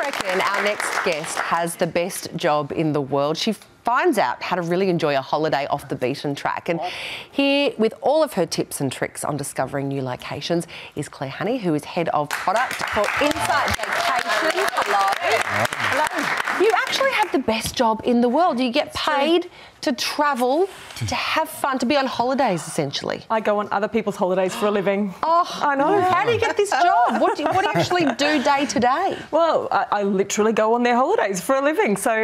reckon our next guest has the best job in the world. She finds out how to really enjoy a holiday off the beaten track. And here, with all of her tips and tricks on discovering new locations, is Claire Hanney, who is Head of Product for Insight Vacations. Hello. Hello. You actually have the best job in the world. You get paid to travel, to have fun, to be on holidays, essentially. I go on other people's holidays for a living. Oh, I know. How do you get this job? What do you actually do day to day? Well, I literally go on their holidays for a living. So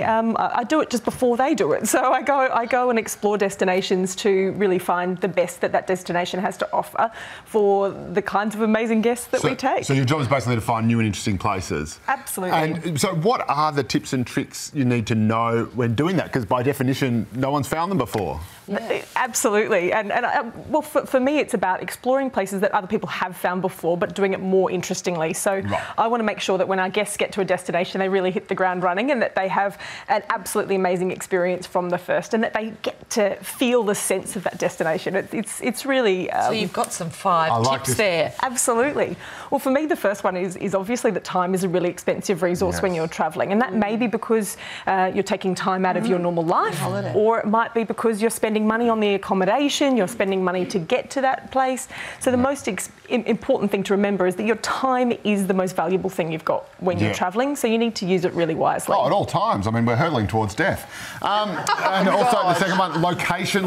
I do it just before they do it. So I go and explore destinations to really find the best that destination has to offer for the kinds of amazing guests that we take. So your job is basically to find new and interesting places. Absolutely. And so what are the tips and tricks you need to know when doing that? Because by definition, no one's found them before. Yeah. Absolutely. And well, for me, it's about exploring places that other people have found before, but doing it more interestingly. So I want to make sure that when our guests get to a destination, they really hit the ground running and that they have an absolutely amazing experience from the first and that they get to feel the sense of that destination. It's really... so you've got some five tips there. Absolutely. Well, for me, the first one is obviously that time is a really expensive resource when you're travelling. And that may be because you're taking time out of your normal life, or it might be because you're spending money on the accommodation, you're spending money to get to that place. So the most important thing to remember is that your time is the most valuable thing you've got when you're travelling, so you need to use it really wisely. Oh, at all times. I mean, we're hurtling towards death. And also the second one, location.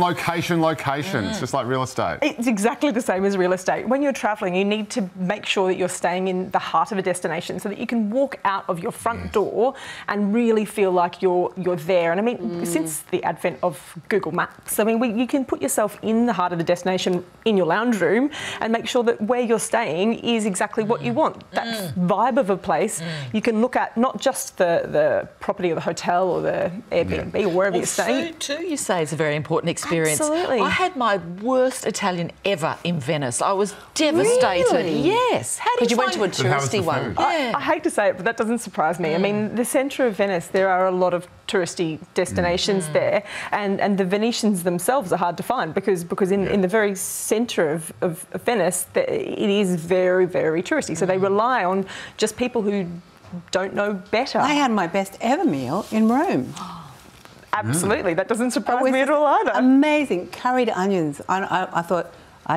It's just like real estate. It's exactly the same as real estate. When you're travelling, you need to make sure that you're staying in the heart of a destination so that you can walk out of your front door and really feel like you're there. And I mean, since the advent of Google Maps, I mean, you can put yourself in the heart of the destination in your lounge room and make sure that where you're staying is exactly what you want. That vibe of a place, you can look at not just the property or the hotel or the Airbnb or wherever you're staying. Food too, you say, is a very important experience. Absolutely. I had my worst Italian ever in Venice. I was devastated. Really? Yes. How did you went to a touristy one? I hate to say it, but that doesn't surprise me. I mean, the centre of Venice, there are a lot of touristy destinations there, and the Venetians themselves are hard to find because in the very centre of Venice, it is very, very touristy. So they rely on just people who don't know better. I had my best ever meal in Rome. Absolutely, that doesn't surprise me at all either. Amazing curried onions. I thought,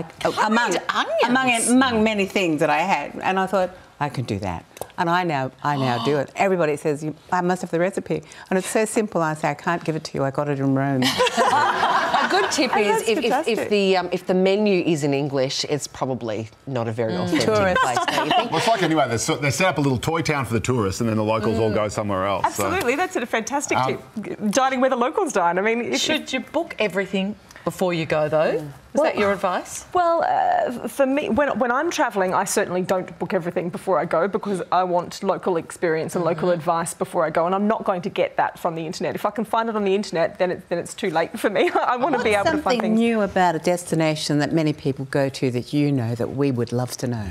among many things that I had, and I thought I can do that. And I now do it. Everybody says, I must have the recipe. And it's so simple. I say, I can't give it to you. I got it in Rome. A good tip is if the menu is in English, it's probably not a very authentic place, don't you think? Well, it's like anyway, they set up a little toy town for the tourists and then the locals all go somewhere else. Absolutely, that's a fantastic tip. Dining where the locals dine. I mean, should you book everything before you go, though? Is that your advice? Well, for me, when I'm travelling, I certainly don't book everything before I go because I want local experience and local advice before I go, and I'm not going to get that from the internet. If I can find it on the internet, then it's too late for me. I want to be able to find things. Something new about a destination that many people go to that you know that we would love to know?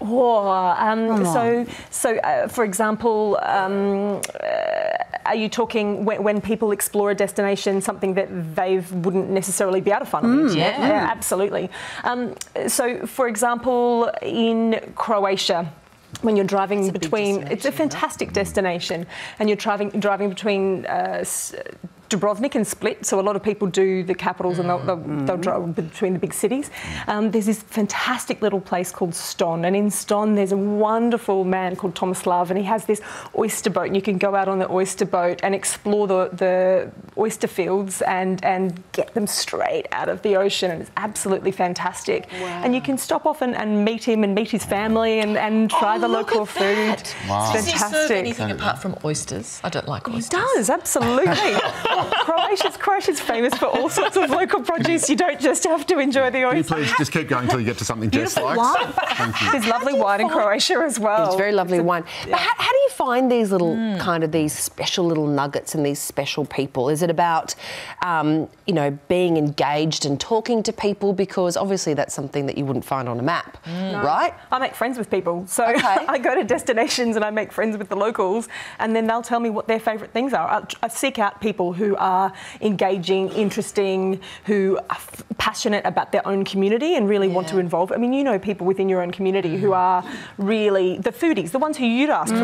For example, are you talking when people explore a destination, something that they wouldn't necessarily be able to find on the internet? Yeah, absolutely. So, for example, in Croatia, when you're driving between, it's a fantastic destination, and you're driving between Dubrovnik and Split, so a lot of people do the capitals and they'll drive between the big cities. There's this fantastic little place called Ston, and in Ston there's a wonderful man called Tomislav, and he has this oyster boat, and you can go out on the oyster boat and explore the oyster fields and get them straight out of the ocean, and it's absolutely fantastic. Wow. And you can stop off and meet him and meet his family and try the local food. Wow. Does he serve anything apart from oysters? I don't like oysters. He does, absolutely. Croatia's famous for all sorts of local produce. You don't just have to enjoy the oysters. Can you please just keep going until you get to something Jess likes? Thank you. There's lovely wine in Croatia as well. It's very lovely wine. But how do you find these little these special little nuggets and these special people? Is it about, being engaged and talking to people? Because obviously that's something that you wouldn't find on a map, right? I make friends with people. So I go to destinations and I make friends with the locals, and then they'll tell me what their favourite things are. I seek out people who are engaging, interesting, who are passionate about their own community and really want to involve. I mean, you know people within your own community who are really the foodies, the ones who you'd ask for restaurant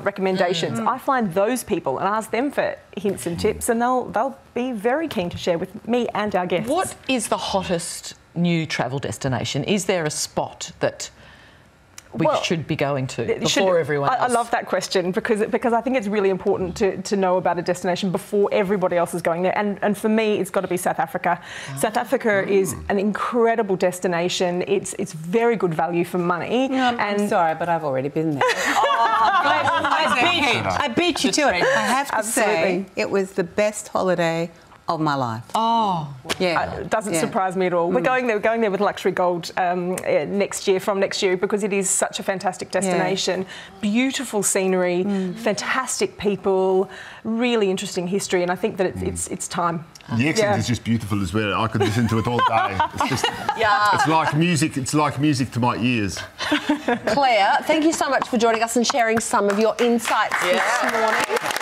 want recommendations, I find those people and ask them for hints and tips, and they'll be very keen to share with me and our guests. What is the hottest new travel destination? Is there a spot that we should be going to before everyone else? I love that question because I think it's really important to know about a destination before everybody else is going there. And for me, it's got to be South Africa. South Africa is an incredible destination. It's very good value for money. I'm sorry, but I've already been there. I beat you to it. I have to say, it was the best holiday of my life. Oh, yeah. It doesn't surprise me at all. We're going there with Luxury Gold from next year, because it is such a fantastic destination. Beautiful scenery, fantastic people, really interesting history, and I think that it's time. The accent is just beautiful as well. I could listen to it all day. It's just, it's like music. It's like music to my ears. Claire, thank you so much for joining us and sharing some of your insights this morning.